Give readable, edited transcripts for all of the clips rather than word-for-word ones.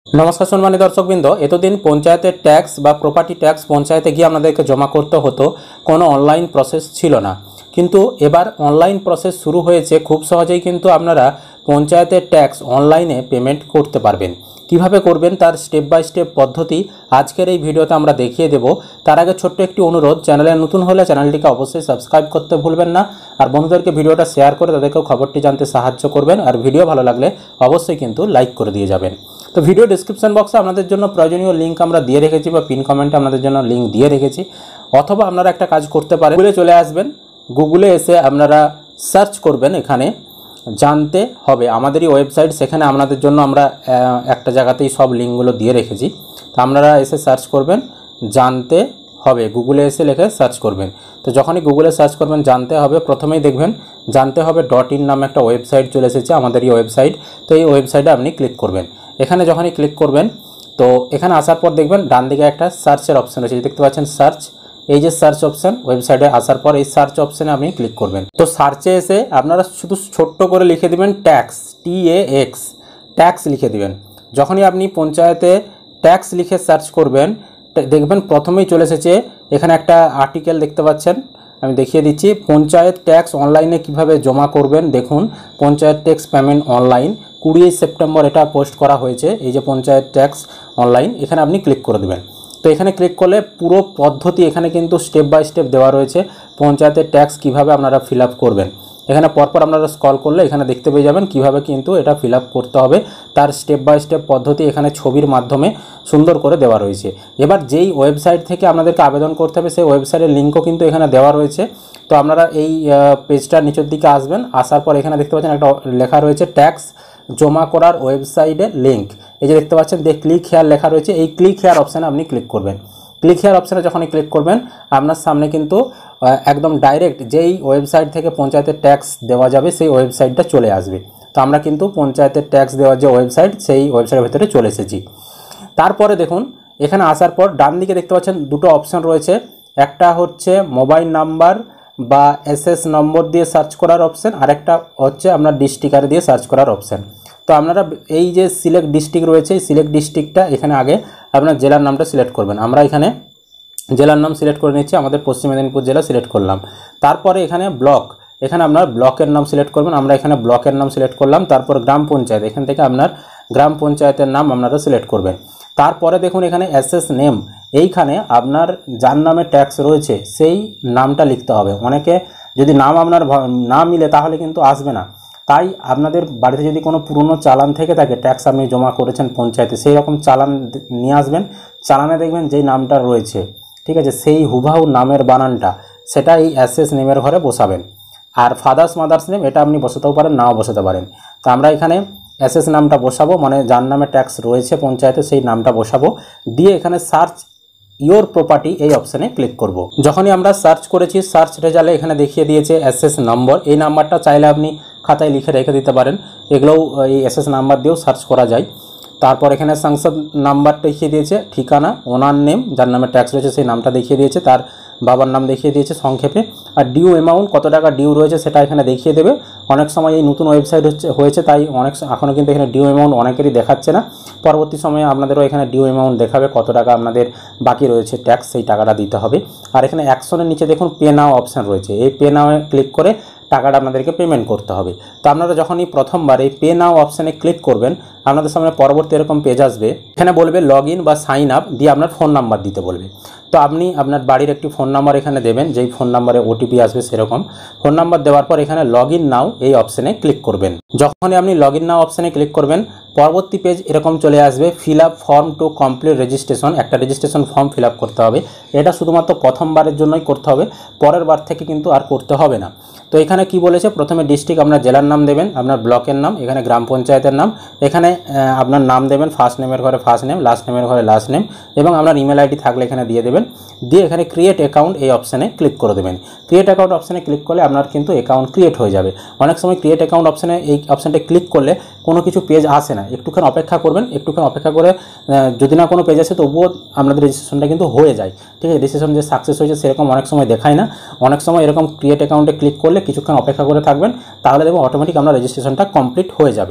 নমস্কার সম্মানিত দর্শকবৃন্দ, এতদিন পঞ্চায়েতের ট্যাক্স বা প্রপার্টি ট্যাক্স পঞ্চায়েতে গিয়ে আপনাদেরকে জমা করতে হতো, কোনো অনলাইন প্রসেস ছিল না। কিন্তু এবার অনলাইন প্রসেস শুরু হয়েছে। খুব সহজেই কিন্তু আপনারা পঞ্চায়েতের ট্যাক্স অনলাইনে পেমেন্ট করতে পারবেন। কিভাবে করবেন তার স্টেপ বাই স্টেপ পদ্ধতি আজকের এই ভিডিওতে আমরা দেখিয়ে দেব। তার আগে ছোট্ট একটি অনুরোধ, চ্যানেলে নতুন হলে চ্যানেলটিকে অবশ্যই সাবস্ক্রাইব করতে ভুলবেন না, আর বন্ধুদেরকে ভিডিওটা শেয়ার করে তাদেরকেও খবরটি জানতে সাহায্য করবেন। আর ভিডিও ভালো লাগলে অবশ্যই কিন্তু লাইক করে দিয়ে যাবেন। তো ভিডিও ডিসক্রিপশন বক্সে আপনাদের জন্য প্রয়োজনীয় লিঙ্ক আমরা দিয়ে রেখেছি, বা পিন কমেন্টে আপনাদের জন্য লিঙ্ক দিয়ে রেখেছি। অথবা আপনারা একটা কাজ করতে পারেন, গুগলে চলে আসবেন, গুগলে এসে আপনারা সার্চ করবেন এখানে জানতে হবে আমাদেরই ওয়েবসাইট, সেখানে আপনাদের জন্য আমরা একটা জায়গাতেই সব লিঙ্কগুলো দিয়ে রেখেছি। তো আপনারা এসে সার্চ করবেন জানতে হবে, গুগলে এসে লিখে সার্চ করবেন। তো যখনই গুগলে সার্চ করবেন জানতে হবে, প্রথমেই দেখবেন জানতে হবে .in নামে একটা ওয়েবসাইট চলে এসেছে, আমাদেরই ওয়েবসাইট। তো এই ওয়েবসাইটে আপনি ক্লিক করবেন। এখানে যখনই ক্লিক করবেন, তো এখানে আসার পর দেখবেন ডান দিকে একটা সার্চের অপশন রয়েছে, দেখতে পাচ্ছেন সার্চ। এই যে সার্চ অপশন, ওয়েবসাইটে আসার পর এই সার্চ অপশনে আপনি ক্লিক করবেন। তো সার্চে এসে আপনারা শুধু ছোট্ট করে লিখে দিবেন ট্যাক্স, TAX, ট্যাক্স লিখে দিবেন। যখনই আপনি পঞ্চায়েতে ট্যাক্স লিখে সার্চ করবেন, দেখবেন প্রথমেই চলে এসেছে এখানে একটা আর্টিকেল দেখতে পাচ্ছেন, আমি দেখিয়ে দিচ্ছি। পঞ্চায়েত ট্যাক্স অনলাইনে কিভাবে জমা করবেন দেখুন, panchayat tax payment online 20 September এটা পোস্ট করা হয়েছে। এই যে পঞ্চায়েত ট্যাক্স অনলাইন, এখানে আপনি ক্লিক করে দেবেন। তো এখানে ক্লিক করলে পুরো পদ্ধতি এখানে কিন্তু স্টেপ বাই স্টেপ দেওয়া রয়েছে, পঞ্চায়েতের ট্যাক্স কিভাবে আপনারা ফিল আপ করবেন। এখানে পরপর আপনারা স্ক্রল করলে এখানে দেখতে পেয়ে যাবেন কিভাবে কিন্তু এটা ফিল আপ করতে হবে, তার স্টেপ বাই স্টেপ পদ্ধতি এখানে ছবির মাধ্যমে সুন্দর করে দেওয়া রয়েছে। এবার যেই ওয়েবসাইট থেকে আপনাদেরকে আবেদন করতে হবে সেই ওয়েবসাইটের লিঙ্কও কিন্তু এখানে দেওয়া রয়েছে। তো আপনারা এই পেজটার নিচের দিকে আসবেন, আসার পর এখানে দেখতে পাচ্ছেন একটা লেখা রয়েছে ট্যাক্স জমা করার ওয়েবসাইটের লিঙ্ক। এই যে দেখতে পাচ্ছেন ক্লিক হেয়ার লেখা রয়েছে, এই ক্লিক হেয়ার অপশানে আপনি ক্লিক করবেন। ক্লিক হেয়ার অপশানে যখনই ক্লিক করবেন, আপনার সামনে কিন্তু একদম ডাইরেক্ট যেই ওয়েবসাইট থেকে পঞ্চায়েতের ট্যাক্স দেওয়া যাবে সেই ওয়েবসাইটটা চলে আসবে। তো আমরা কিন্তু পঞ্চায়েতের ট্যাক্স দেওয়ার যে ওয়েবসাইট, সেই ওয়েবসাইটের ভেতরে চলে এসেছি। তারপরে দেখুন এখানে আসার পর ডান দিকে দেখতে পাচ্ছেন দুটো অপশান রয়েছে, একটা হচ্ছে মোবাইল নাম্বার বা SS নম্বর দিয়ে সার্চ করার অপশান, আরেকটা হচ্ছে আপনার ডিস্ট্রিক্ট দিয়ে সার্চ করার অপশান। তো আপনারা এই যে সিলেক্ট ডিস্ট্রিক্ট রয়েছে, এই সিলেক্ট ডিস্ট্রিক্টটা এখানে আগে আপনার জেলার নামটা সিলেক্ট করবেন। আমরা এখানে জেলার নাম সিলেক্ট করে নিচ্ছি, আমাদের পশ্চিম মেদিনীপুর জেলা সিলেক্ট করলাম। তারপরে এখানে ব্লক, এখানে আপনার ব্লকের নাম সিলেক্ট করবেন, আমরা এখানে ব্লকের নাম সিলেক্ট করলাম। তারপর গ্রাম পঞ্চায়েত, এখান থেকে আপনার গ্রাম পঞ্চায়েতের নাম আপনারা সিলেক্ট করবেন। তারপরে দেখুন এখানে SS নেম, এইখানে আপনার যার নামে ট্যাক্স রয়েছে সেই নামটা লিখতে হবে। অনেকে যদি নাম আপনার না মিলে তাহলে কিন্তু আসবে না। তাই আপনাদের বাড়িতে যদি কোনো পুরনো চালান থেকে থাকে, ট্যাক্স আপনি জমা করেছেন পঞ্চায়েতে, সেই রকম চালান নিয়ে আসবেন। চালানে দেখবেন যেই নামটা রয়েছে, ঠিক আছে, সেই হুবাহু নামের বানানটা সেটা এই SS নেমের ঘরে বসাবেন। আর ফাদার্স মাদার্স নেম এটা আপনি বসাতেও পারেন, নাও বসাতে পারেন। তো আমরা এখানে SS নামটা বসাবো, মানে যার নামে ট্যাক্স রয়েছে পঞ্চায়েতে সেই নামটা বসাবো। দিয়ে এখানে সার্চ ইয়োর প্রপার্টি এই অপশানে ক্লিক করব। যখনই আমরা সার্চ করেছি, সার্চ রেজাল্টে এখানে দেখিয়ে দিয়েছে SS নম্বর। এই নাম্বারটা চাইলে আপনি খাতায় লিখে রেখে দিতে পারেন, এগুলোও এই SS নাম্বার দিয়েও সার্চ করা যায়। তারপর এখানে সংসদ নাম্বার দেখিয়ে দিয়েছে, ঠিকানা, ওনার নেম যার নামে ট্যাক্স রয়েছে সেই নামটা দেখিয়ে দিয়েছে, তার বাবার নাম দেখিয়ে দিয়েছে সংক্ষেপে, আর ডিউ অ্যামাউন্ট কত টাকা ডিউ রয়েছে সেটা এখানে দেখিয়ে দেবে। অনেক সময় এই নতুন ওয়েবসাইট হয়েছে তাই এখনও কিন্তু এখানে ডিউ অ্যামাউন্ট অনেকেরই দেখাচ্ছে না। পরবর্তী সময়ে আপনাদেরও এখানে ডিউ অ্যামাউন্ট দেখাবে, কত টাকা আপনাদের বাকি রয়েছে ট্যাক্স, সেই টাকাটা দিতে হবে। আর এখানে অ্যাকশনের নিচে দেখুন পে নাও অপশান রয়েছে, এই পে নাওয়ে ক্লিক করে টাকাটা আপনাদেরকে পেমেন্ট করতে হবে। তো আপনারা যখনই প্রথমবার এই পে নাও অপশানে ক্লিক করবেন, আপনাদের সামনে পরবর্তী এরকম পেজ আসবে। এখানে বলবে লগ ইন বা সাইন আপ, দিয়ে আপনার ফোন নাম্বার দিতে বলবে। তো আপনি আপনার বাড়ির একটি ফোন নাম্বার এখানে দেবেন, যেই ফোন নাম্বারে OTP আসবে সেরকম ফোন নাম্বার দেওয়ার পর এখানে লগ ইন নাও এই অপশানে ক্লিক করবেন। যখনই আপনি লগ ইন নাও অপশানে ক্লিক করবেন, পরবর্তী পেজ এরকম চলে আসবে, fill up form to complete registration. একটা রেজিস্ট্রেশন ফর্ম ফিল আপ করতে হবে। এটা শুধুমাত্র প্রথমবারের জন্যই করতে হবে, পরের বার থেকে কিন্তু আর করতে হবে না। তো এখানে কি বলেছে, প্রথমে ডিস্ট্রিক্ট আপনার জেলার নাম দেবেন, আপনার ব্লকের নাম, এখানে গ্রাম পঞ্চায়েতের নাম, এখানে আপনার নাম দেবেন, ফার্স্ট নেমের ঘরে ফার্স্ট নেম, লাস্ট নেমের ঘরে লাস্ট নেম, এবং আপনার ইমেল ID থাকলে এখানে দিয়ে দেবেন। দিয়ে এখানে ক্রিয়েট অ্যাকাউন্ট এই অপশানে ক্লিক করে দেবেন। ক্রিয়েট অ্যাকাউন্ট অপশানে ক্লিক করলে আপনার কিন্তু অ্যাকাউন্ট ক্রিয়েট হয়ে যাবে। অনেক সময় ক্রিয়েট অ্যাকাউন্ট অপশানে এই অপশানটা ক্লিক করলে কোনো কিছু পেজ আসে না, একটুখানি অপেক্ষা করবেন। একটুখানি অপেক্ষা করে যদি না কোনো পেজ আসে তবুও আপনাদের রেজিস্ট্রেশনটা কিন্তু হয়ে যায়, ঠিক আছে। রেজিস্ট্রেশন যে সাকসেস হয়েছে সেরকম অনেক সময় দেখায় না। অনেক সময় এরকম ক্রিয়েট অ্যাকাউন্টে ক্লিক করলে কিছুক্ষণ অপেক্ষা করে থাকবেন, তাহলে দেখবেন অটোমেটিক আপনার রেজিস্ট্রেশনটা কমপ্লিট হয়ে যাবে।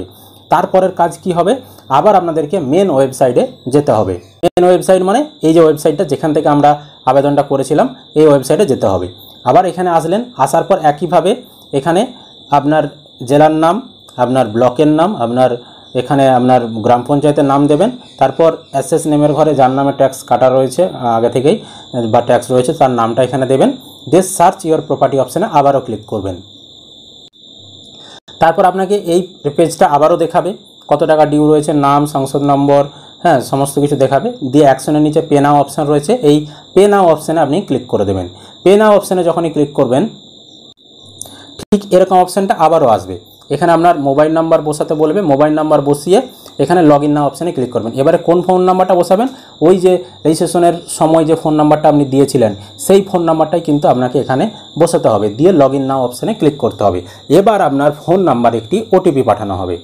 তারপরের কাজ কি হবে, আবার আপনাদেরকে মেন ওয়েবসাইটে যেতে হবে। মেন ওয়েবসাইট মানে এই যে ওয়েবসাইটটা যেখান থেকে আমরা আবেদনটা করেছিলাম, এই ওয়েবসাইটে যেতে হবে। আবার এখানে আসলেন, আসার পর একইভাবে এখানে আপনার জেলার নাম, আপনার ব্লকের নাম, আপনার এখানে আপনার গ্রাম পঞ্চায়েতের নাম দেবেন। তারপর এসএস নেমের ঘরে যার নামে ট্যাক্স কাটা রয়েছে আগে থেকেই বা ট্যাক্স রয়েছে তার নামটা এখানে দেবেন। দেশ সার্চ ইওর প্রপার্টি অপশানে আবারও ক্লিক করবেন। তারপর আপনাকে এই পেজটা আবারও দেখাবে কত টাকা ডিউ রয়েছে, নাম, সংসদ নম্বর, হ্যাঁ সমস্ত কিছু দেখাবে। দিয়ে অ্যাকশনের নিচে পে নাও অপশান রয়েছে, এই পে নাও অপশানে আপনি ক্লিক করে দেবেন। পে নাও অপশানে যখনই ক্লিক করবেন ঠিক এরকম অপশানটা আবারও আসবে। এখানে আপনার মোবাইল নাম্বার বসাতে বলবে, মোবাইল নাম্বার বসিয়ে এখানে লগ ইন নাও অপশানে ক্লিক করবেন। এবারে কোন ফোন নাম্বারটা বসাবেন, ওই যে রেজিস্ট্রেশনের সময় যে ফোন নাম্বারটা আপনি দিয়েছিলেন সেই ফোন নাম্বারটাই কিন্তু আপনাকে এখানে বসাতে হবে। দিয়ে লগ ইন নাও অপশানে ক্লিক করতে হবে। এবার আপনার ফোন নাম্বারে একটি ওটিপি পাঠানো হবে।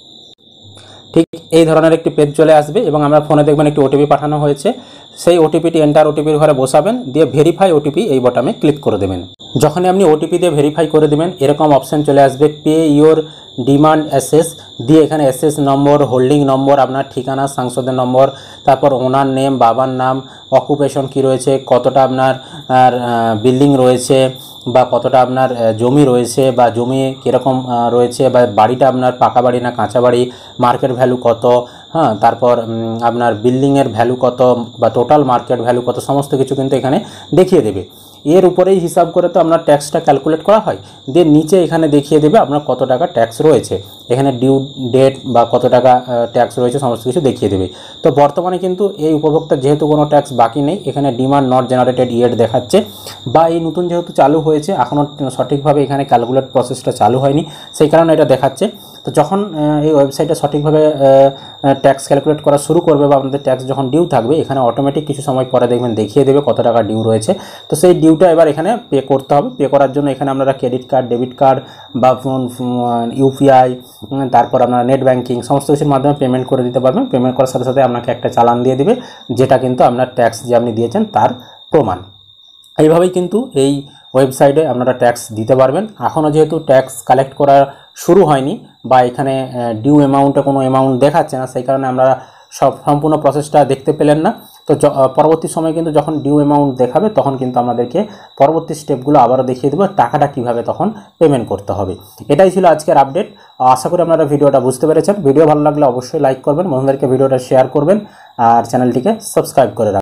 ঠিক এই ধরনের একটি পেজ চলে আসবে এবং আমরা ফোনে দেখবেন একটি ওটিপি পাঠানো হয়েছে। সেই ওটিপিটি এন্টার ওটিপির ঘরে বসাবেন, দিয়ে ভেরিফাই ওটিপি এই বটনে ক্লিক করে দেবেন। যখনই আপনি ওটিপি দিয়ে ভেরিফাই করে দেবেন এরকম অপশান চলে আসবে পে ইওর ডিমান্ড এসএস। দিয়ে এখানে এসএস নম্বর, হোল্ডিং নম্বর, আপনার ঠিকানা, সাংসদের নম্বর, তারপর ওনার নেম, বাবার নাম, অকুপেশন কি রয়েছে, কতটা আপনার বিল্ডিং রয়েছে বা কতটা আপনার জমি রয়েছে বা জমি কীরকম রয়েছে বা বাড়িটা আপনার পাকা বাড়ি না কাঁচা বাড়ি, মার্কেট ভ্যালু কত, হ্যাঁ তারপর আপনার বিল্ডিংয়ের ভ্যালু কত বা টোটাল মার্কেট ভ্যালু কত, সমস্ত কিছু কিন্তু এখানে দেখিয়ে দেবে। এর উপরেই হিসাব করে তো আপনার ট্যাক্সটা ক্যালকুলেট করা হয়। দিয়ে নিচে এখানে দেখিয়ে দেবে আপনার কত টাকা ট্যাক্স রয়েছে, এখানে ডিউ ডেট বা কত টাকা ট্যাক্স রয়েছে সমস্ত কিছু দেখিয়ে দেবে। তো বর্তমানে কিন্তু এই উপভোক্তার যেহেতু কোনো ট্যাক্স বাকি নেই, এখানে ডিমান্ড নট জেনারেটেড ইয়েট দেখাচ্ছে, বা এই নতুন যেহেতু চালু হয়েছে এখনও সঠিকভাবে এখানে ক্যালকুলেট প্রসেসটা চালু হয়নি, সেই কারণে এটা দেখাচ্ছে। তো যখন এই ওয়েবসাইটে সঠিকভাবে ট্যাক্স ক্যালকুলেট করা শুরু করবে বা আপনাদের ট্যাক্স যখন ডিউ থাকবে এখানে অটোমেটিক কিছু সময় পরে দেখবেন দেখিয়ে দেবে কত টাকা ডিউ রয়েছে। তো সেই ডিউটা এবার এখানে পে করতে হবে। পে করার জন্য এখানে আপনারা ক্রেডিট কার্ড, ডেবিট কার্ড বা ইউপিআই, তারপর আপনারা নেট ব্যাঙ্কিং সমস্ত কিছুর মাধ্যমে পেমেন্ট করে দিতে পারবেন। পেমেন্ট করার সাথে সাথে আপনাকে একটা চালান দিয়ে দিবে, যেটা কিন্তু আপনার ট্যাক্স যে আপনি দিয়েছেন তার প্রমাণ। এইভাবেই কিন্তু এই ওয়েবসাইটে আপনারা ট্যাক্স দিতে পারবেন। এখনও যেহেতু ট্যাক্স কালেক্ট করা শুরু হয়নি বা এখানে ডিউ অ্যামাউন্টে কোনো অ্যামাউন্ট দেখাচ্ছে না, সেই কারণে আমরা সম্পূর্ণ প্রসেসটা দেখতে পেলেন না। তো পরবর্তী সময় কিন্তু যখন ডিউ অ্যামাউন্ট দেখাবে তখন কিন্তু আমাদেরকে পরবর্তী স্টেপগুলো আবারও দেখিয়ে দেবো, টাকাটা কীভাবে তখন পেমেন্ট করতে হবে। এটাই ছিল আজকের আপডেট। আশা করি আপনারা ভিডিওটা বুঝতে পেরেছেন। ভিডিও ভালো লাগলে অবশ্যই লাইক করবেন, বন্ধুদেরকে ভিডিওটা শেয়ার করবেন আর চ্যানেলটিকে সাবস্ক্রাইব করে রাখবেন।